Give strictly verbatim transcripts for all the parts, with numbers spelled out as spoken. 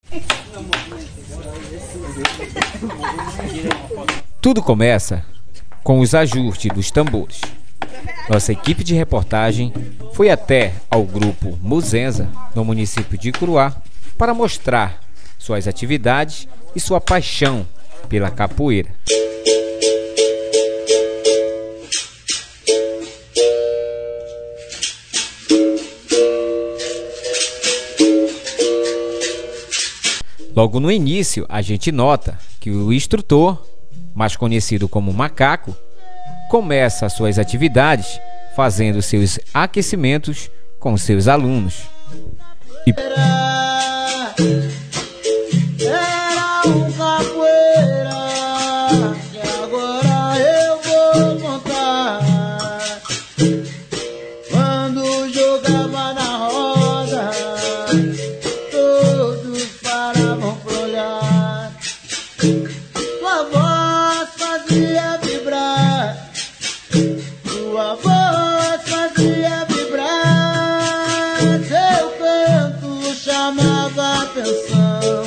Tudo começa com os ajustes dos tambores. Nossa equipe de reportagem foi até ao grupo Muzenza, no município de Curuá, para mostrar suas atividades e sua paixão pela capoeira. Logo no início, a gente nota que o instrutor, mais conhecido como Macaco, começa suas atividades fazendo seus aquecimentos com seus alunos. E... Era um capoeira que agora eu vou contar. Quando jogava na roda, todos paravam pra olhar. Sua voz fazia vibrar, sua voz fazia vibrar. Seu canto chamava atenção,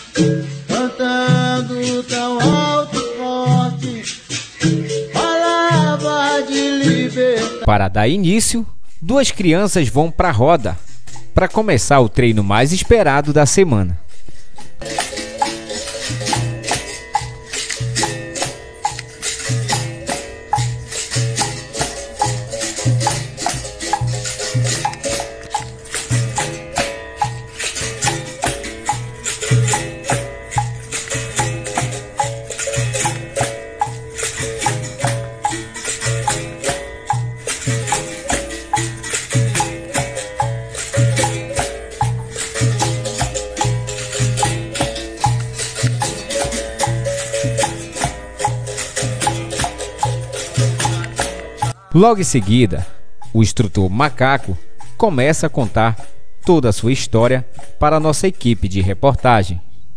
cantando tão alto e forte, falava de liberdade. Para dar início, duas crianças vão para a roda para começar o treino mais esperado da semana. Logo em seguida, o instrutor Macaco começa a contar toda a sua história para a nossa equipe de reportagem.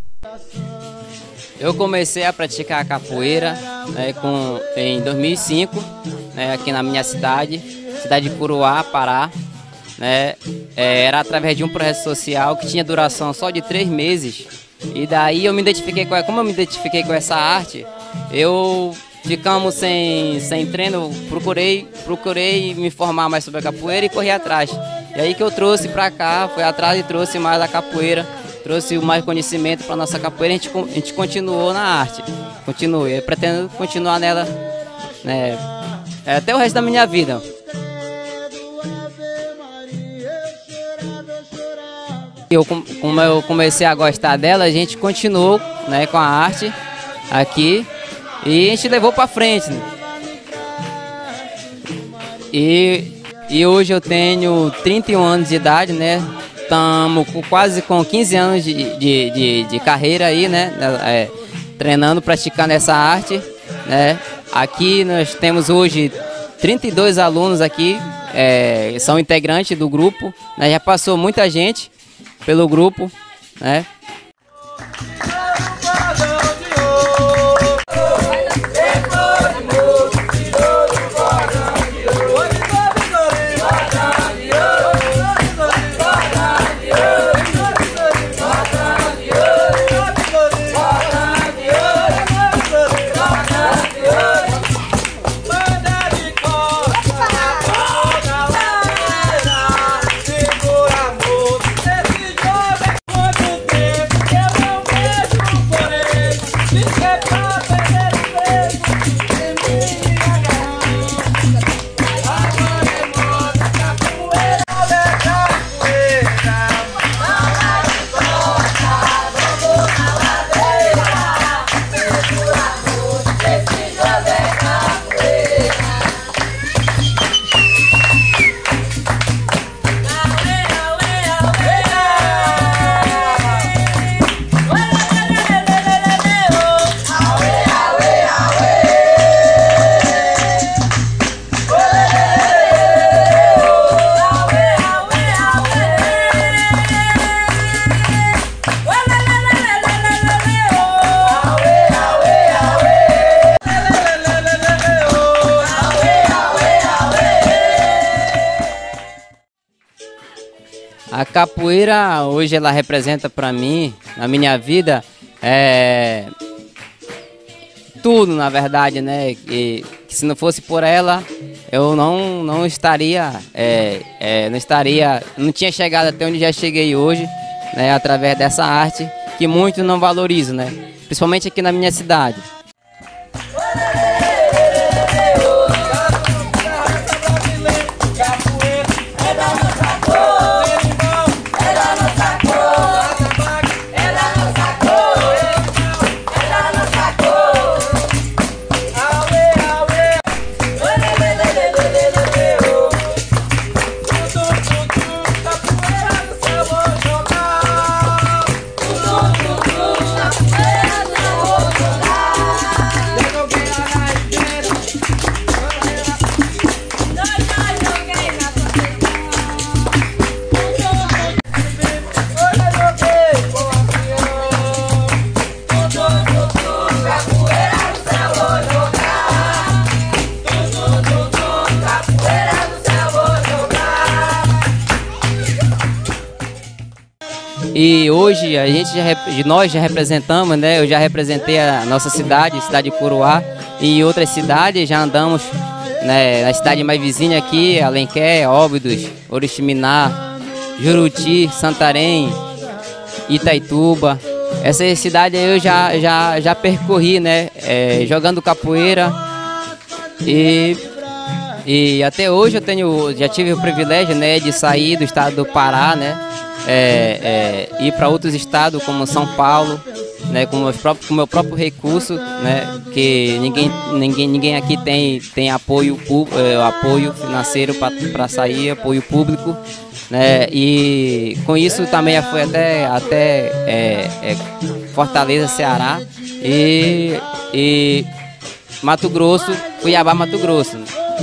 Eu comecei a praticar a capoeira, né, com, em dois mil e cinco, né, aqui na minha cidade, cidade de Curuá, Pará. Né, é, era através de um projeto social que tinha duração só de três meses. E daí eu me identifiquei com, como eu me identifiquei com essa arte, eu... Ficamos sem, sem treino, procurei, procurei me informar mais sobre a capoeira e corri atrás. E aí que eu trouxe para cá, fui atrás e trouxe mais a capoeira, trouxe mais conhecimento para a nossa capoeira e a gente, a gente continuou na arte. Continuei, eu pretendo continuar nela, né, até o resto da minha vida. Eu, como eu comecei a gostar dela, a gente continuou, né, com a arte aqui. E a gente levou para frente. E, e hoje eu tenho trinta e um anos de idade, né? Estamos quase com quinze anos de, de, de, de carreira aí, né? É, treinando, praticando essa arte, né? Aqui nós temos hoje trinta e dois alunos aqui, é, são integrantes do grupo, né? Já passou muita gente pelo grupo, né? capoeira hoje ela representa para mim, na minha vida, é, tudo na verdade, né? E, que se não fosse por ela, eu não, não estaria, é, é, não estaria, não tinha chegado até onde já cheguei hoje, né? Através dessa arte que muitos não valorizam, né? Principalmente aqui na minha cidade. E hoje a gente já, nós já representamos, né? Eu já representei a nossa cidade, a cidade de Curuá, e outras cidades já andamos, né? Na cidade mais vizinha aqui, Alenquer, Óbidos, Oriximiná, Juruti, Santarém, Itaituba. Essas cidades eu já, já, já percorri, né? É, jogando capoeira e, e até hoje eu tenho, já tive o privilégio, né, de sair do estado do Pará, né? É, é, ir para outros estados como São Paulo, né, com, meus próprios, com meu próprio recurso, né, que ninguém, ninguém, ninguém aqui tem, tem apoio, é, apoio financeiro para sair, apoio público, né, e com isso também foi até, até é, é, Fortaleza, Ceará e, e Mato Grosso, Cuiabá, Mato Grosso.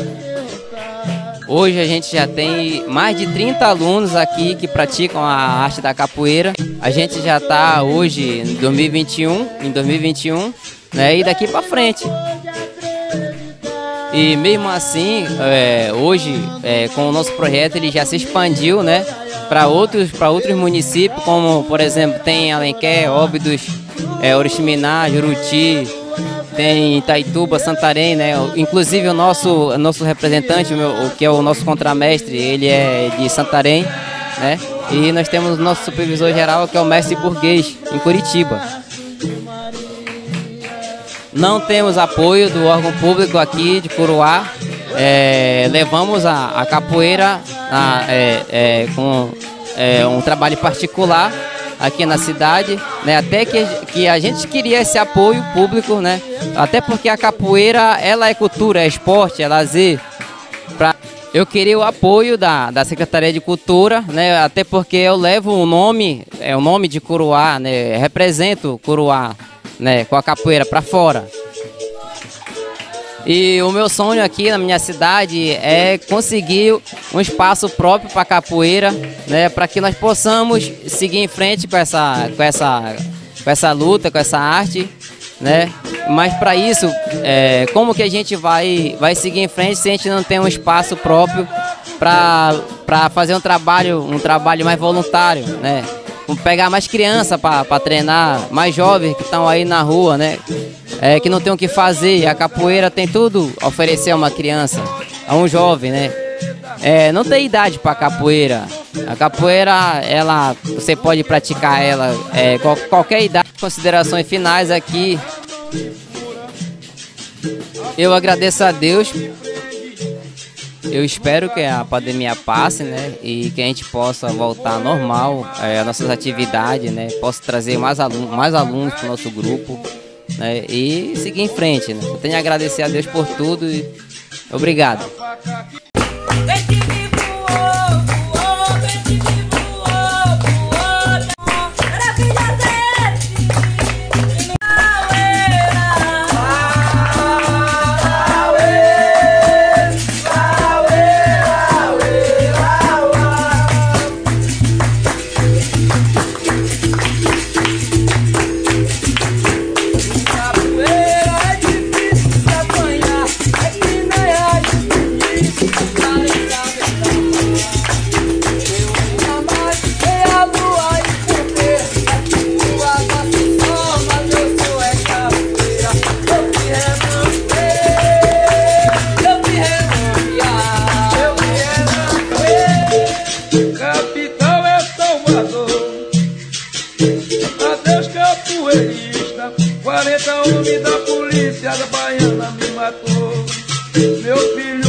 Hoje a gente já tem mais de trinta alunos aqui que praticam a arte da capoeira. A gente já está hoje em dois mil e vinte e um, em dois mil e vinte e um, né, e daqui para frente. E mesmo assim, é, hoje, é, com o nosso projeto, ele já se expandiu, né, para outros, para outros municípios, como por exemplo tem Alenquer, Óbidos, é, Oriximiná, Juruti. Tem Itaituba, Santarém, né? Inclusive o nosso, o nosso representante, o, meu, o que é o nosso contramestre, ele é de Santarém, né? E nós temos o nosso supervisor geral, que é o mestre burguês, em Curitiba. Não temos apoio do órgão público aqui de Curuá. É, levamos a, a capoeira a, é, é, com é, um trabalho particular aqui na cidade, né? Até que, que a gente queria esse apoio público, né? Até porque a capoeira, ela é cultura, é esporte, é lazer. Pra... Eu queria o apoio da, da Secretaria de Cultura, né? Até porque eu levo o nome, é o nome de Curuá, né? Represento Curuá, né? Com a capoeira para fora. E o meu sonho aqui na minha cidade é conseguir um espaço próprio para capoeira, né, para que nós possamos seguir em frente com essa, com essa, com essa luta, com essa arte, né? Mas para isso, é, como que a gente vai, vai seguir em frente se a gente não tem um espaço próprio para para fazer um trabalho, um trabalho mais voluntário, né? Pegar mais criança para treinar, mais jovens que estão aí na rua, né? É, que não tem o que fazer. A capoeira tem tudo a oferecer a uma criança, a um jovem, né? É, não tem idade para capoeira. A capoeira, ela, você pode praticar ela é, qual, qualquer idade. Considerações finais aqui. Eu agradeço a Deus. Eu espero que a pandemia passe, né, e que a gente possa voltar normal, é, as nossas atividades, né, possa trazer mais alunos, mais alunos para o nosso grupo, né, e seguir em frente, né. Eu tenho a agradecer a Deus por tudo e obrigado. da polícia da baiana me matou. Meu filho